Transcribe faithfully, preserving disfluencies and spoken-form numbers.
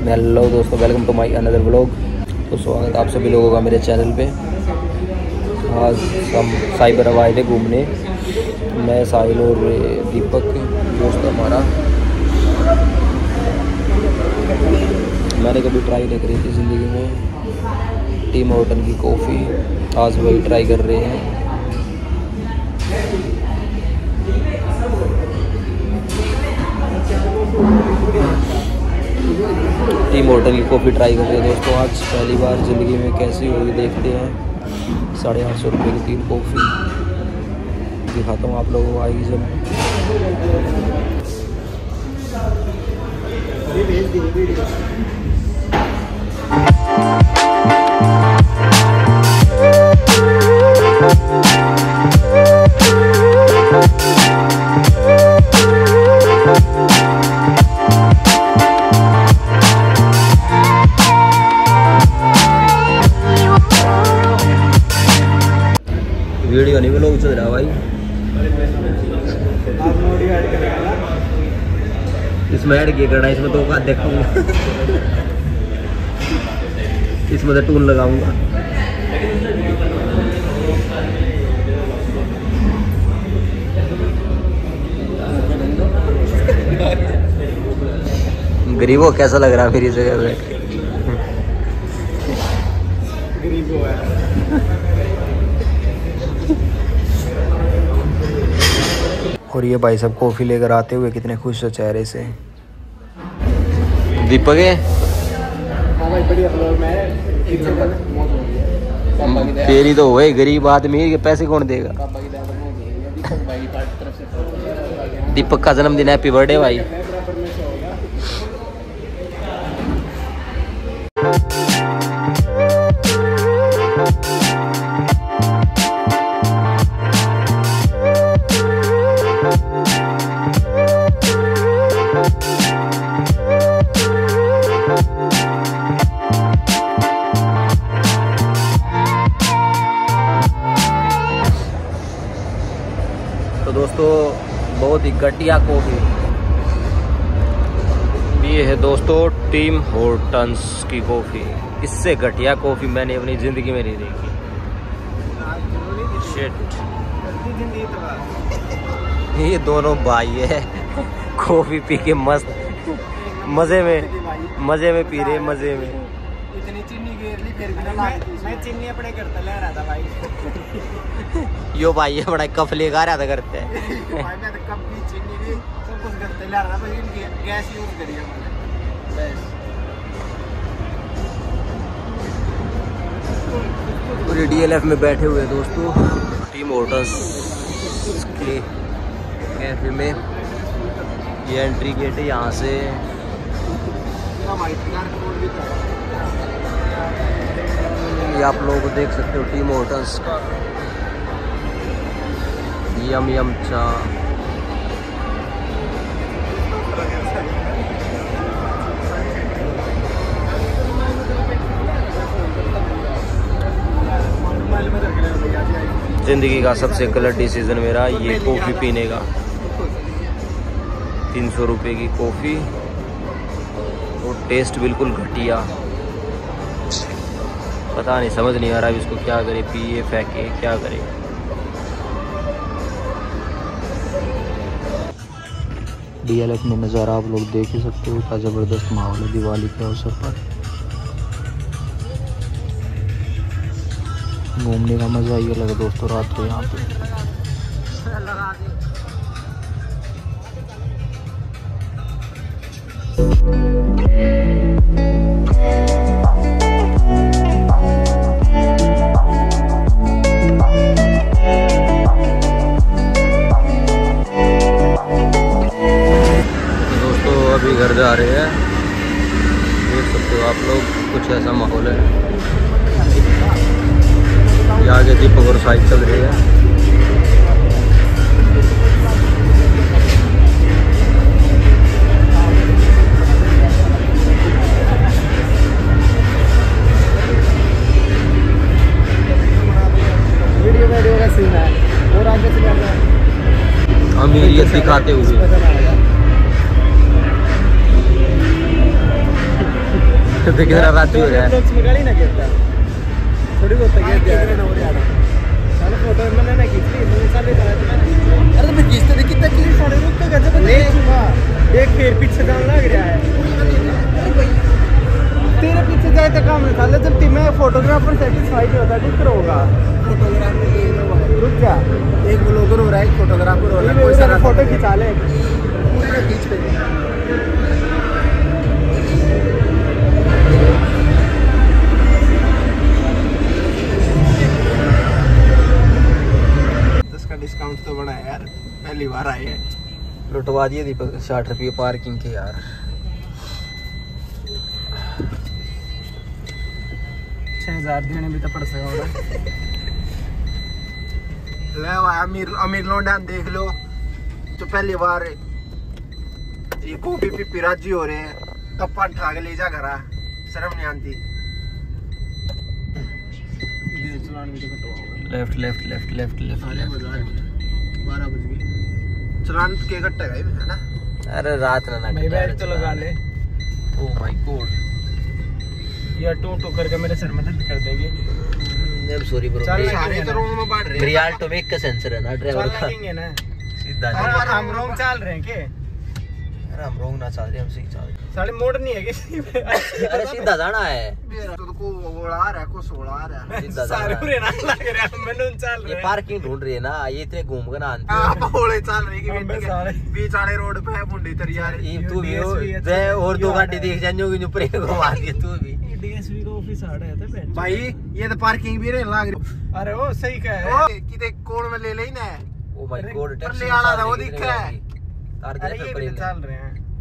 Hello दोस्तों, welcome to my another vlog. तो स्वागत आप सभी लोगों का मेरे चैनल पे। आज हम साइबर अब आए थे घूमने, मैं साहिल और दीपक दोस्त हमारा। मैंने कभी ट्राई नहीं करी थी ज़िंदगी में टीम हॉर्टन की कॉफ़ी, आज वही ट्राई कर रहे हैं। टीम हॉर्टन की कॉफ़ी ट्राई कर रहे हैं दोस्तों आज पहली बार ज़िंदगी में, कैसी होगी देखते हैं। साढ़े आठ सौ रुपये की तीन कॉफ़ी दिखाता हूँ आप लोगों को, आएगी जब। वीडियो नहीं व्लॉग चल रहा भाई, इसमें ऐड किया करना, इसमें तो का देखूंगा, इसमें तो टून लगाऊंगा। गरीबों कैसा लग रहा है मेरी जगह बैठ के? गरीबों है। और ये भाई साहब कॉफ़ी लेकर आते हुए कितने खुश हो चेहरे से। दीपक है तेरी तो वही गरीब आदमी के पैसे कौन देगा। दीपक का जन्मदिन, हैप्पी बर्थडे भाई। तो दोस्तों बहुत ही घटिया कॉफ़ी ये है दोस्तों, टीम हॉर्टन्स की कॉफ़ी। इससे घटिया कॉफ़ी मैंने अपनी ज़िंदगी में नहीं देखी। शिट, ये दोनों भाई है कॉफ़ी पी के मस्त मज़े में मज़े में पी रहे, मज़े में। इतनी चीनी गिर ली फिर भी ना, मैं चीनी अपने करता ले रहा था भाई। यो भाई है बड़ा कफ लेकर आ रहा था करते हैं भाई मैं तो कप भी चीनी भी सब कुछ करते ले रहा था, बस इनकी गैस यूज करी है मैंने। डी एल एफ में बैठे हुए दोस्तों टीम हॉर्टन्स के कैफे में। ये एंट्री गेट है, यहाँ से ये आप लोग देख सकते हो टीम हॉर्टन्स का यम यम चा। जिंदगी का सबसे गलत डिसीजन मेरा ये कॉफ़ी पीने का। तीन सौ रुपये की कॉफ़ी और टेस्ट बिल्कुल घटिया। पता नहीं, समझ नहीं आ रहा इसको क्या करे, पिए फेंके क्या करे। डी एल एफ में नज़ारा आप लोग देख ही सकते हो, क्या ज़बरदस्त माहौल है दिवाली के अवसर पर। घूमने का मज़ा ही अलग है दोस्तों रात को यहाँ पे। अभी घर जा रहे हैं, देख सकते हो आप लोग, कुछ ऐसा माहौल है। ये आगे दीपक और साइड चल रही है। वीडियो वीडियो का सीन है और आगे से अमीरियत दिखाते हुए। देख जरा रात हो रहा है में गाड़ी ना गिरता थोड़ी बहुत गिर जाए साले फोटो मैंने ना खींच ली मैंने साले करा था मैंने अरे मैं खींचते थे कितना क्लियर साले रुक के गजब नहीं एक फिर पीछे जान लग रहा है तेरे पीछे जाए तो काम नहीं साले जब टीम में फोटोग्राफर सेटिस्फाइड होता है ठीक होगा फोटोग्राफर रुक जा एक ब्लॉगर हो रहा है एक फोटोग्राफर हो रहा है कोई सारा फोटो खिंचा ले पूरा खींच पे डिस्काउंट तो बड़ा है यार पहली बार आए हैं लुटवा दिए दीपक साठ रुपये पार्किंग के यार छह हजार देने भी तो पड़ सका ले अमीर अमीर लोंडा देख लो तो पहली बार ये कॉफी पी पिराजी हो रहे हैं कप्पा ठाक ले जा घरा शर्म नहीं आती left left left left left बारह बज गए चलान के कट्टा गए है ना अरे रात ना भाई बैग तो लगा ले ओ माय गॉड ये टू टू करके मेरे सर में दर्द कर देगी आई एम सॉरी ब्रो सारे तो रोंग में बढ़ रहे हैं रियल टू मेक का सेंसर है ना ड्राइवर का है ना सीधा हम रोंग चल रहे हैं के अरे हम रोंग ना चल रहे हम सही चल रहे साले मोड़ नहीं है किसी पे अरे सीधा जाना है तो को ओड़ा रहा है को सोड़ा रहा है सीधा सारे पूरे ना लग रहे हैं मैंने चल रहे ये पार्किंग ढूंढ रही है ना ये इतने घूम कर ना आते आप ओड़े चल रहे की बीच वाले रोड पे है मुंडी तरिया ये तू भी दे और दो गाड़ी देख जानियो कि ऊपर को मार दिया तू भी डीएसपी का ऑफिस आ रहा है भाई ये तो पार्किंग भी रे लाग रही अरे वो सही कह है किते कोण में ले लेना है ओ माय गॉड ले आना था वो दिखा है तार अरे ये भी चल रहे हैं